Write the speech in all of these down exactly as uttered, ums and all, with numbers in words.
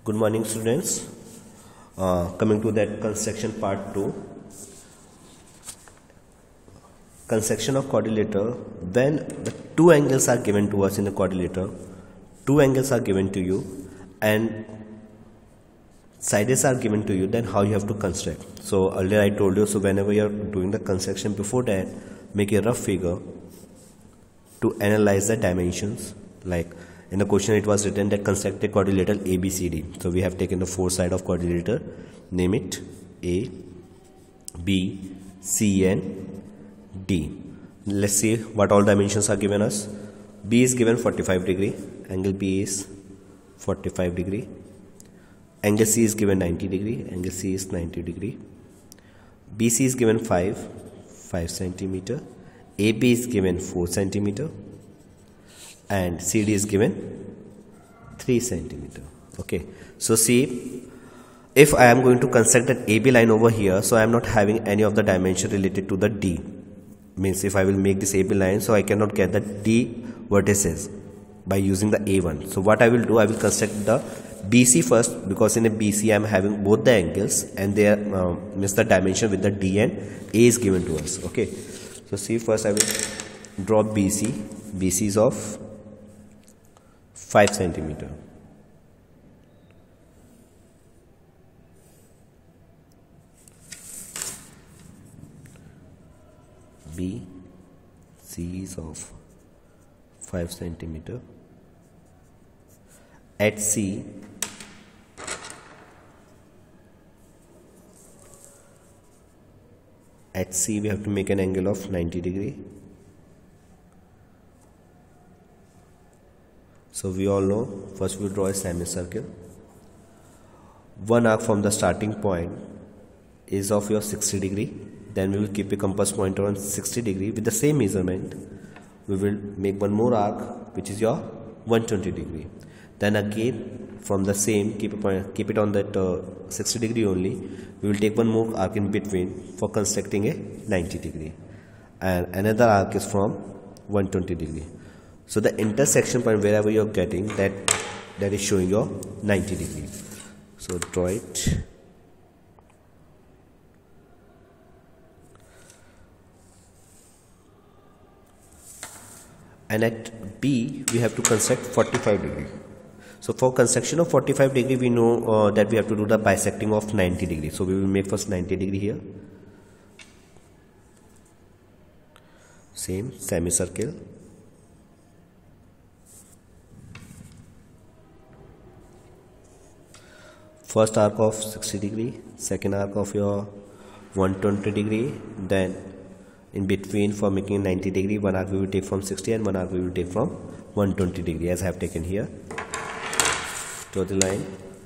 Good morning, students. Uh, coming to that construction part two. Construction of quadrilateral. When the two angles are given to us in the quadrilateral, two angles are given to you and sides are given to you, then how you have to construct. So earlier I told you, so whenever you are doing the construction, before that make a rough figure to analyze the dimensions. Like in the question it was written that construct a quadrilateral A B C D. So we have taken the four sides of quadrilateral, name it A, B, C and D. Let's see what all dimensions are given us. B is given forty-five degree, angle B is forty-five degree, angle C is given ninety degree, angle C is ninety degree, B C is given five, five centimeter, A B is given four centimeter and C D is given three centimeter. Okay, so see, if I am going to construct that A B line over here, so I am not having any of the dimension related to the D. Means if I will make this A B line, so I cannot get the D vertices by using the A one. So what I will do, I will construct the B C first, because in a B C I am having both the angles and they are uh, means the dimension with the D and A is given to us. Okay, so see, first I will draw B C. B C is of five centimeter. B C is of five centimeter. At C, at C we have to make an angle of ninety degree. So we all know, first we draw a semicircle. One arc from the starting point is of your sixty degree. Then we will keep a compass pointer on sixty degree with the same measurement. We will make one more arc which is your one hundred twenty degree. Then again from the same, keep, a point, keep it on that uh, sixty degree only. We will take one more arc in between for constructing a ninety degree. And another arc is from one hundred twenty degree. So the intersection point, wherever you are getting, that that is showing your ninety degree. So draw it. And at B we have to construct forty-five degree. So for construction of forty-five degree, we know uh, that we have to do the bisecting of ninety degree. So we will make first ninety degree here. Same semicircle. First arc of sixty degree, second arc of your one hundred twenty degree, then in between for making ninety degree, one arc we will take from sixty and one arc we will take from one hundred twenty degree, as I have taken here. Draw the line.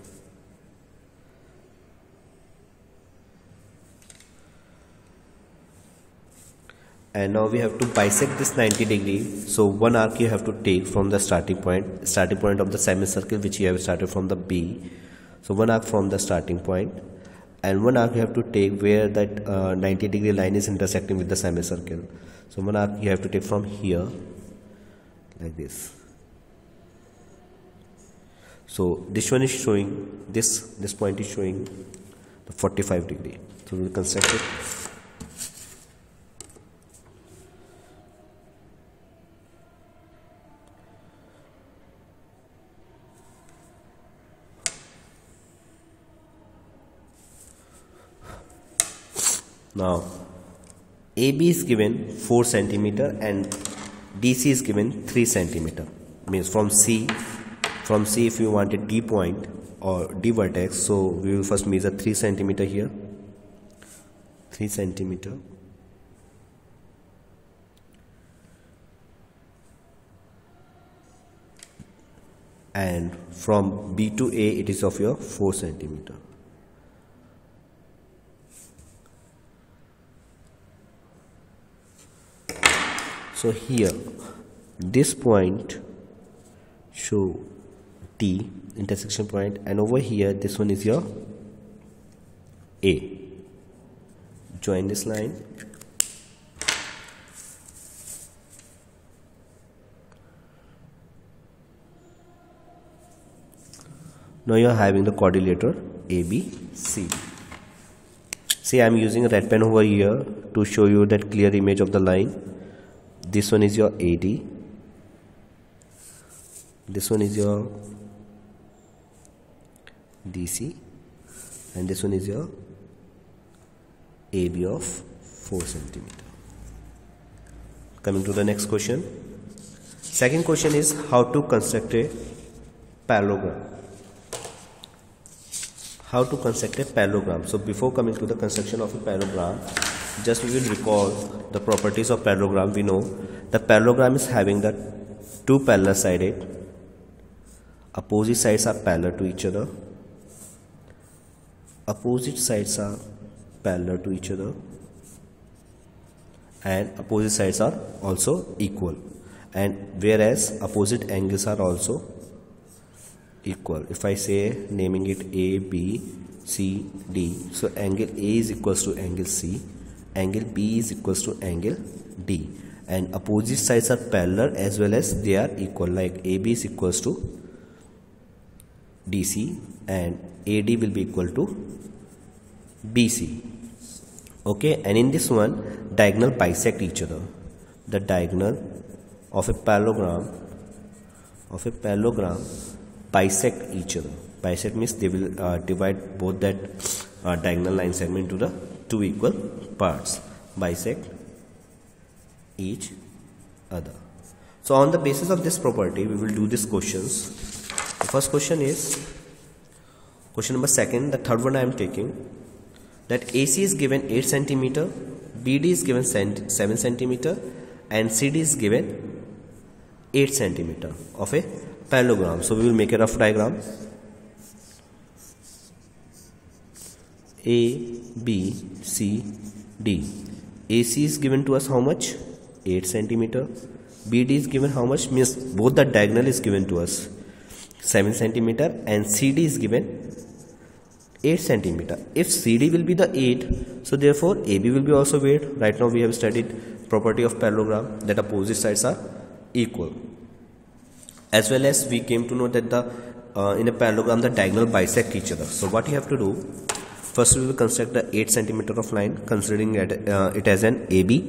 And now we have to bisect this ninety degree. So one arc you have to take from the starting point, starting point of the semicircle which you have started from the B. So one arc from the starting point, and one arc you have to take where that uh, ninety degree line is intersecting with the semicircle. So one arc you have to take from here, like this. So this one is showing, this this point is showing the forty-five degree. So we will construct it. Now A B is given four centimeter and D C is given three centimeter. Means from C, from C if you want a D point or D vertex, so we will first measure three centimeter here. three centimeter. And from B to A it is of your four centimeter. So here this point show T, intersection point, and over here this one is your A. Join this line. Now you are having the quadrilateral A B C. See, I am using a red pen over here to show you that clear image of the line. This one is your A D. This one is your D C, and this one is your A B of four centimeter. Coming to the next question. Second question is how to construct a parallelogram. How to construct a parallelogram. So before coming to the construction of a parallelogram, just we will recall the properties of parallelogram. We know the parallelogram is having the two parallel sided, opposite sides are parallel to each other, opposite sides are parallel to each other, and opposite sides are also equal, and whereas opposite angles are also equal. If I say naming it A, B, C, D, so angle A is equals to angle C, angle B is equals to angle D, and opposite sides are parallel as well as they are equal, like A B is equals to D C and A D will be equal to B C. Okay, and in this one diagonal bisect each other. The diagonal of a parallelogram of a parallelogram bisect each other. Bisect means they will uh, divide both that uh, diagonal line segment into the two equal parts. Bisect each other. So on the basis of this property, we will do these questions. The first question is question number second. The third one I am taking, that A C is given eight centimeter, B D is given seven centimeter, and C D is given eight centimeter of a parallelogram. So we will make a rough diagram. A, B, C, D. A C is given to us how much? eight centimeter. B D is given how much? Means both the diagonal is given to us seven centimeter, and C D is given eight centimeter. If C D will be the eight, so therefore A B will be also eight. Right now we have studied property of parallelogram that opposite sides are equal. As well as we came to know that the uh, in a parallelogram the diagonal bisect each other. So what you have to do, first we will construct the eight centimeter of line, considering it, uh, it as an A B.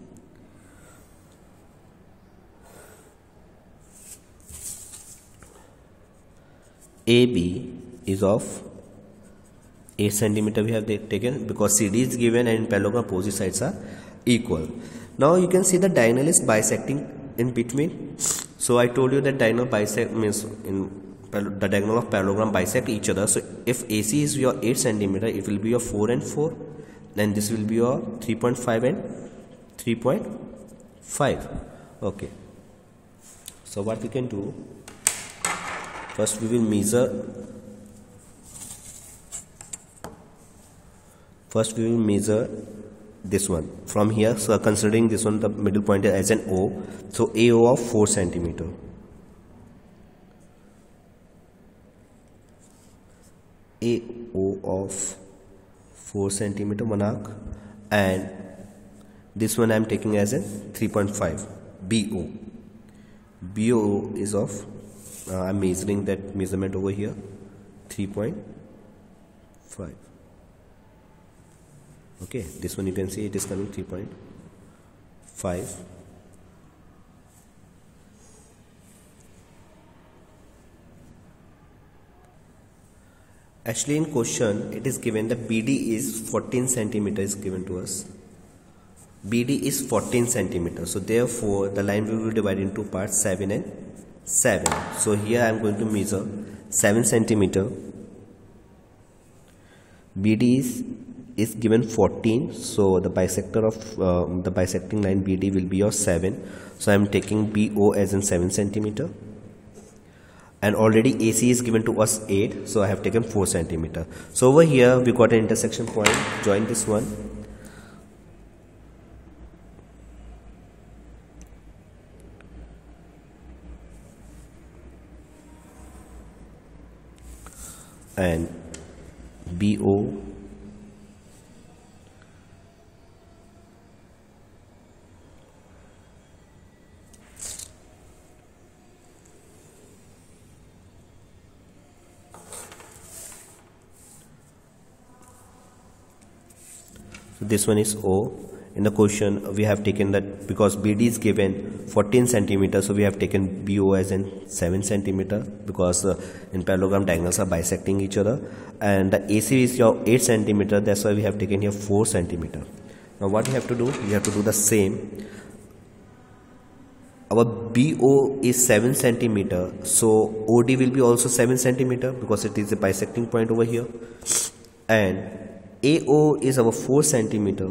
A B is of eight centimeter we have taken because C D is given and in parallelogram opposite sides are equal. Now you can see the diagonal is bisecting in between. So I told you that diagonal bisect means in the diagonal of parallelogram bisect each other. So if A C is your eight centimeter, it will be your four and four, then this will be your three point five and three point five. Okay. So what we can do, first we will measure first we will measure this one from here. So considering this one the middle point as an O, so A O of four centimeter, A O of four centimeter one arc, and this one I am taking as a three point five. B O B O is of uh, I am measuring that measurement over here, three point five. Okay, this one you can see it is coming three point five. Actually in question it is given that B D is fourteen centimeter is given to us. B D is fourteen centimeter. So therefore the line will be divided into parts seven and seven. So here I am going to measure seven centimeter. B D is is given fourteen, so the bisector of uh, the bisecting line B D will be your seven. So I am taking B O as in seven centimeter, and already A C is given to us eight, so I have taken four centimeter. So over here we got an intersection point. Join this one. And B O So this one is O. In the question we have taken that because B D is given fourteen centimeter, so we have taken B O as in seven centimeter, because uh, in parallelogram diagonals are bisecting each other, and the A C is your eight centimeter, that's why we have taken here four centimeter. Now what you have to do, you have to do the same. Our B O is seven centimeter, so O D will be also seven centimeter because it is a bisecting point over here, and A O is our four centimeter.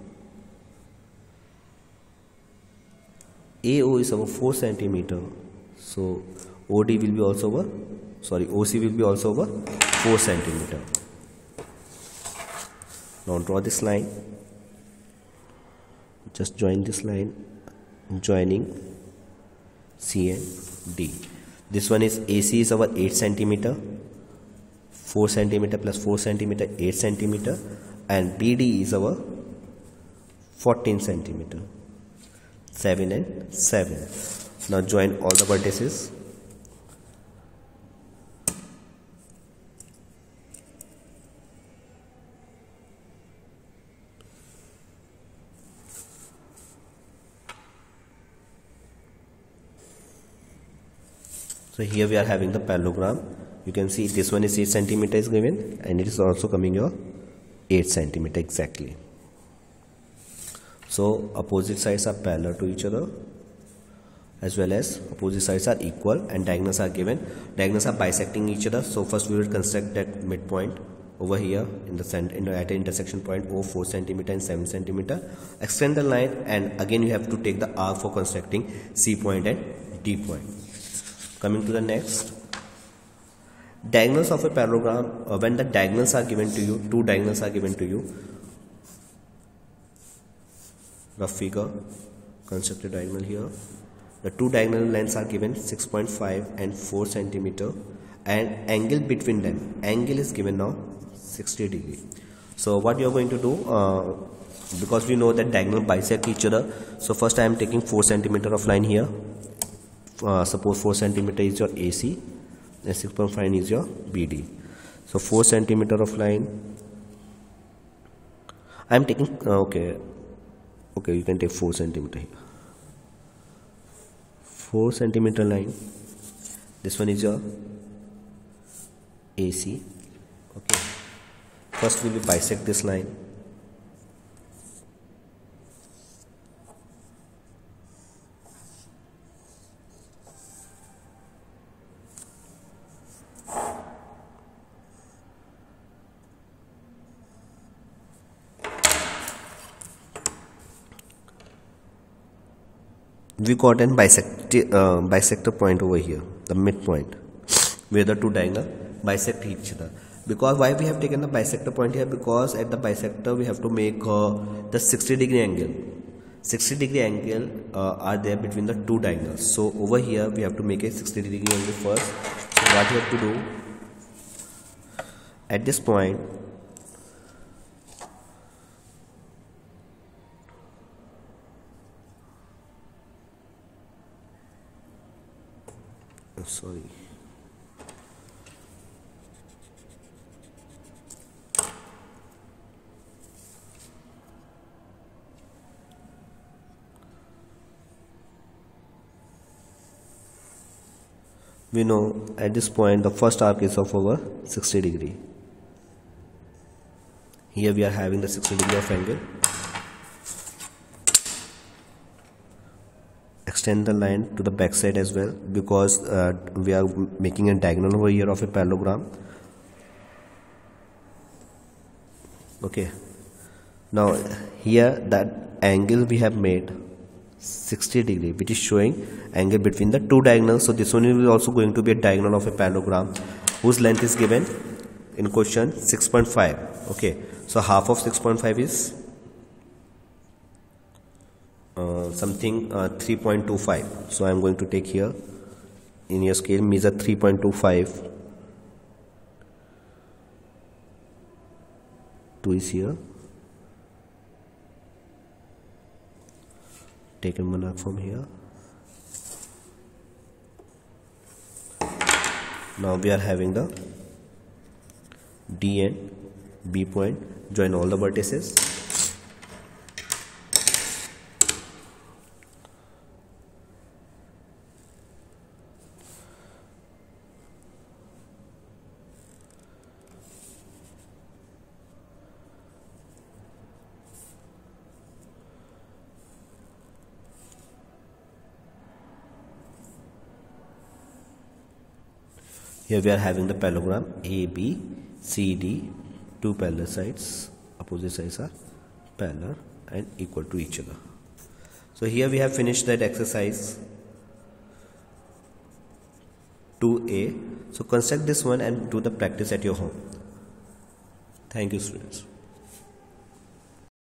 A O is our four centimeter, so O D will be also over, sorry, O C will be also over four centimeter. Now draw this line. Just join this line, joining C and D. This one is A C is our eight centimeter, four centimeter plus four centimeter, eight centimeter, and B D is our fourteen centimeter, seven and seven. Now join all the vertices. So here we are having the parallelogram. You can see this one is eight centimeter is given, and it is also coming your eight centimeter exactly. So opposite sides are parallel to each other, as well as opposite sides are equal, and diagonals are given. Diagonals are bisecting each other. So first we will construct that midpoint over here in the center, in the, at the intersection point O, four centimeter and seven centimeter. Extend the line, and again you have to take the arc for constructing C point and D point. Coming to the next, diagonals of a parallelogram. Uh, when the diagonals are given to you, two diagonals are given to you. Rough figure, construct a diagonal here. The two diagonal lengths are given six point five and four centimeter, and angle between them, angle is given now sixty degree. So what you are going to do, uh, because we know that diagonal bisect each other, so first I am taking four centimeter of line here. Uh, suppose four centimeter is your A C and six point five is your B D. So four centimeter of line I am taking, uh, okay okay you can take four centimeter here. four centimeter line, this one is your A C. Okay, first we will bisect this line. We got an bisect, uh, bisector point over here, the midpoint, where the two diagonal bisect each other. Because why we have taken the bisector point here? Because at the bisector we have to make uh, the sixty degree angle. sixty degree angle uh, are there between the two diagonals. So over here we have to make a sixty degree angle first. So what you have to do at this point, sorry we know at this point the first arc is of over sixty degree. Here we are having the sixty degree of angle. Extend the line to the back side as well, because uh, we are making a diagonal over here of a parallelogram. Okay, now here that angle we have made sixty degree, which is showing angle between the two diagonals. So this one is also going to be a diagonal of a parallelogram whose length is given in question six point five. Okay, so half of six point five is Uh, something uh, three point two five. So I am going to take here in your scale, measure three point two five. two is here. Take a one arc from here. Now we are having the D and B point. Join all the vertices. Here we are having the parallelogram A B C D, two parallel sides, opposite sides are parallel and equal to each other. So here we have finished that exercise two A. So construct this one and do the practice at your home. Thank you, students.